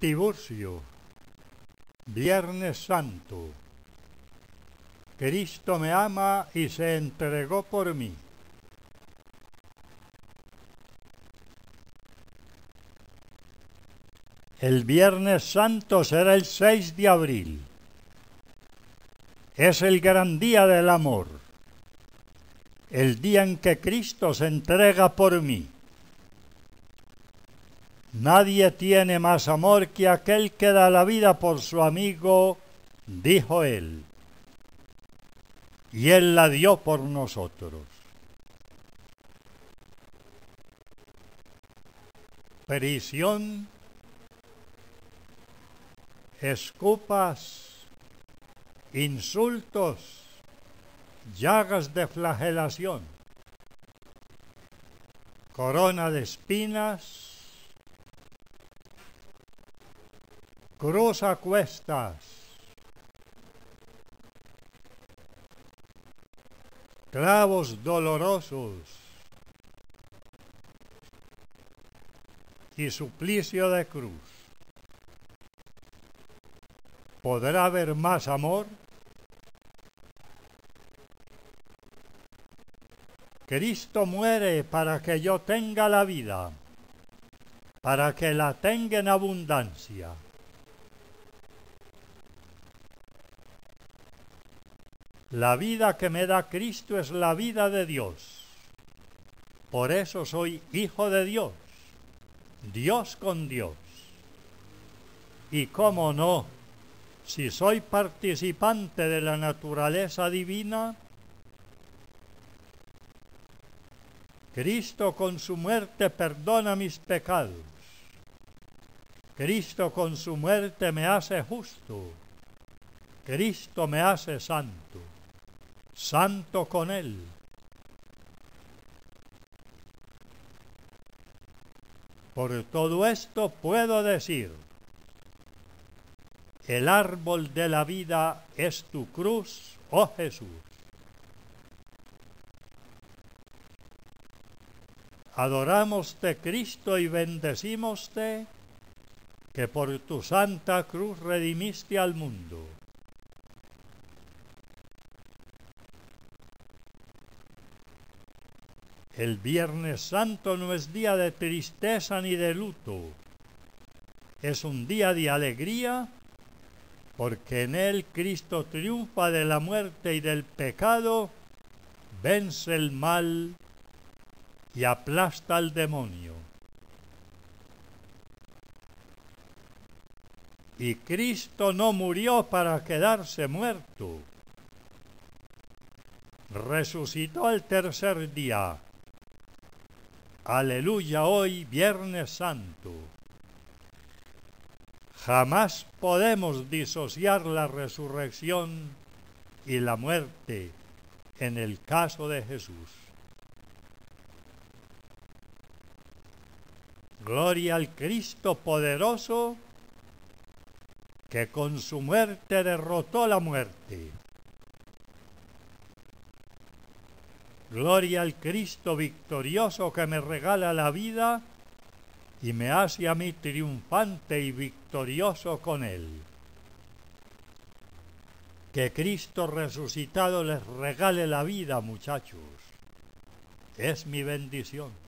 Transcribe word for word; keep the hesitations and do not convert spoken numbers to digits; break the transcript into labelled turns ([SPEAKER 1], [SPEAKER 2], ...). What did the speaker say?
[SPEAKER 1] Tiburcio, Viernes Santo. Cristo me ama y se entregó por mí. El Viernes Santo será el seis de abril. Es el gran día del amor, el día en que Cristo se entrega por mí. Nadie tiene más amor que aquel que da la vida por su amigo, dijo él. Y él la dio por nosotros. Prisión, escupas, insultos, llagas de flagelación, corona de espinas, cruz a cuestas, clavos dolorosos y suplicio de cruz. ¿Podrá haber más amor? Cristo muere para que yo tenga la vida, para que la tenga en abundancia. La vida que me da Cristo es la vida de Dios. Por eso soy hijo de Dios, Dios con Dios. Y cómo no, si soy participante de la naturaleza divina, Cristo con su muerte perdona mis pecados. Cristo con su muerte me hace justo. Cristo me hace santo. Santo con él. Por todo esto puedo decir, el árbol de la vida es tu cruz, oh Jesús. Adoramoste, Cristo, y bendecímoste, que por tu santa cruz redimiste al mundo. El Viernes Santo no es día de tristeza ni de luto, es un día de alegría, porque en él Cristo triunfa de la muerte y del pecado, vence el mal y aplasta al demonio. Y Cristo no murió para quedarse muerto. Resucitó al tercer día. Aleluya, hoy Viernes Santo. Jamás podemos disociar la resurrección y la muerte en el caso de Jesús. Gloria al Cristo poderoso, que con su muerte derrotó la muerte. Gloria al Cristo victorioso, que me regala la vida y me hace a mí triunfante y victorioso con él. Que Cristo resucitado les regale la vida, muchachos. Es mi bendición.